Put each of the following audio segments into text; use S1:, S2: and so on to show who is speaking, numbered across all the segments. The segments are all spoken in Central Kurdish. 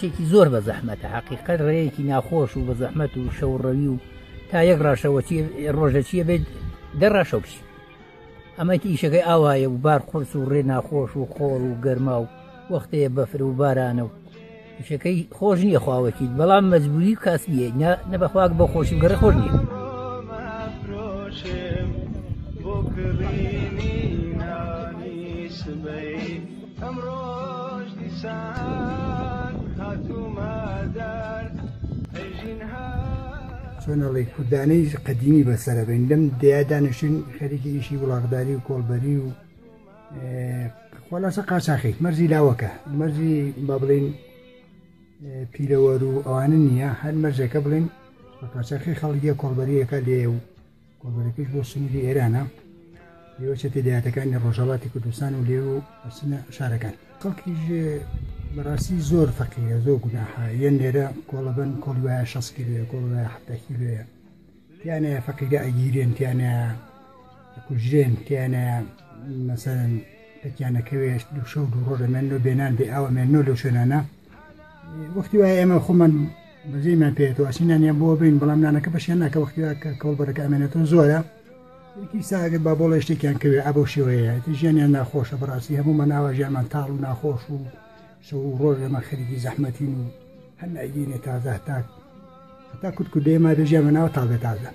S1: ڕۆژێکی زۆر بە زەحمەتە حەقیقەت ڕێیەکی ناخۆش و بە زەحمەت و شەوڕەوی و تا یەک ڕاشەوەچی ڕۆژە چیە بێت دەڕاشە بچی ئەمەتی ئیشەکەی ئاوایە و بار قورس و ڕێ ناخۆش و خۆڵ و گەرما و وەختەیە بەفر و بارانە و ئیشەکەی خۆش نییە خواوەکیت بەڵام مەجبوری کاسبیە نە بەخواک بە خۆشی گەڕە خۆش نییە
S2: چۆنەڵی کوردانەی قەدیمی بەسەرەبین لەم دەیادانشین خەریکی ئیشی وڵاتداری و کۆڵبەری و خۆلاسە قاچاقی مەرزی لاوەکە مەرزی با بڵین پیرەوەر و ئەوانە نییە هەر مەرجەکە بڵین بە قاچاقی خەڵکیە کۆڵبەریەکە لێ و کۆڵبەرەکەش بۆ سنووری ئێرانە لێوەچێتە دەیاتەکانی ڕۆژهەڵاتی کوردستان و لێ و ئەچنە شارەکان خەڵکیش بەڕاستی زۆر فەقیرە زۆر گوناحە یەن لێرە کۆڵەبن کۆڵی وایە 60 کیلۆیە کۆڵ وایە 70 کیلۆیە تیانەیە فەقیرە ئەگیرێن تیانەیە کوژرێن تیانەیە مەسەرەن تەکیانەکەوێت دوو شەو دوو ڕۆژە مێنۆ بێنان بێ ئاوە مێنۆ لەو شوێنانە وەختی وایە ئێمە خۆمان بەزەیمان پێێتەوە ئەچینانیان بۆ بین بەڵام نانەکە بەشیان ناکە وەختی کە کۆڵبەرەکە ئەمێنێتەوە زۆرە یەکی ساگە با بۆڵە شتێکیان کەوێ ئەبەو شێوەیە ژیانیان ناخۆشە بەڕاستی هەموومان ناوە ژیانمان تاڵ و ناخۆش و شەو و ڕۆژ ئێمە خەریکی زەحمەتین و هەر نایگینێ تازە تا کورتکوردەیە ما بێژیانمە ناوە تاڵ بێت تازە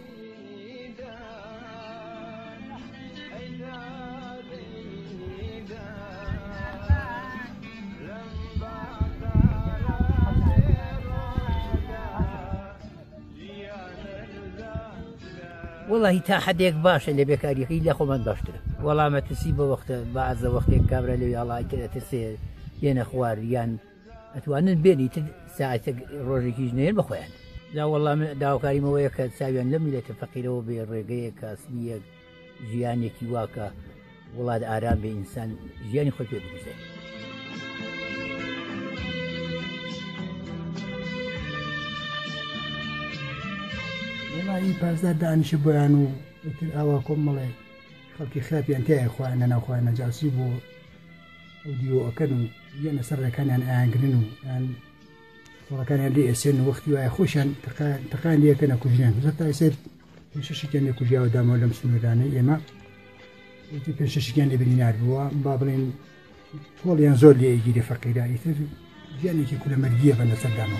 S1: وڵی تا حدێک باشە لە بێکاریەکەی لە خۆمان باشترە وەڵامە ترسی بە وەختە بەعزە وەختێک کابرا لەوی ئاڵای ترسێ دێنە خوار یان ئەتوانن بێنی تر ساعتە ڕۆژێکی ژنێر بەخۆیان دا وەڵام داواکاریمەوەیە کە چاویان لە میلەتە فەقیرەوە بێ ڕێگەیە کاسبیەک ژیانێکی واکە وڵات ئارام بێ ئینسان ژیانی خۆی پێ بگوزێت
S2: وڵی پازدار دانیشە بۆیان و تر ئاوا کۆمەڵێ خەڵکی خراپیان تایە خۆیان نەناوخۆیان نەجاسی بۆ ئەو دیوەکەن و یەنە سەرەکانیان ئاگرن و وڵەکانیان لێ ئەسێن و وەختی وایە خۆشیان تەقان لەکە نەکوژیان زەتا ئەسێر پێشەشێکیان لێ کوژیاوە دامەوە لەم سنوورانەی ئێمە پێشەشێکیان لێ بنینار بووە با بڵێن کۆڵیان زۆر لێ ئەگیری فەقیرە ئیتر ژیانێکی کولەمەرگیە بە نەسەردامەوە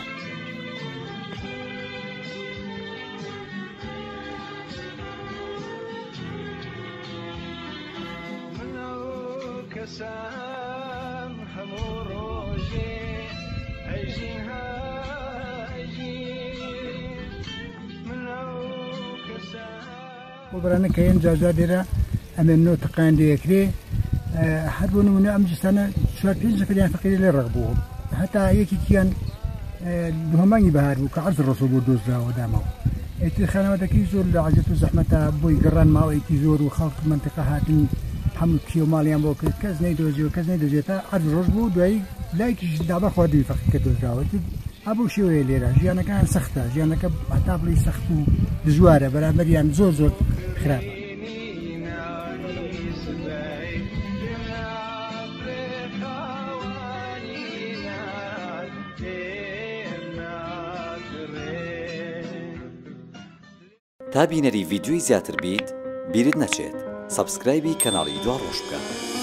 S2: خۆبرانە کە هێن جاجار لێرە ئەمێنۆ تەقان لێکرێ هەر بۆ نمونە ئەم جستانە 4-5 نەفەریان فەقیرە لێ ڕق بوو هەتا یەکێکیان دوهەمانی بەهار بوو کە عەرز ڕەسوو بۆ دۆزراوە دامەوە ئیتر خانەوادەکەی زۆر لە عەجەت و زەحمەتە بۆی گەڕان ماوەیەکی زۆر و خەڵک مەنتیقە هاتن هەموو کێو ماڵیان بۆ کرد کەس نەیدۆزیەوە کەس نەیدۆزێتە عەرز ڕۆژ بوو دوایی لایکیش دابە خواردووی فەقیرەکە دۆزراوە هەبوو شێوەیە لێرە ژیانەکان سەختە ژیانەکە هەتا بڵی سەخت و دژوارە بەرامبەریان زۆر خراپە
S3: تا بینەری ڤیدیۆی زیاتر بیت بیرت نەچێت سەبسکرایبی کەناڵی دوا ڕۆژ بکە.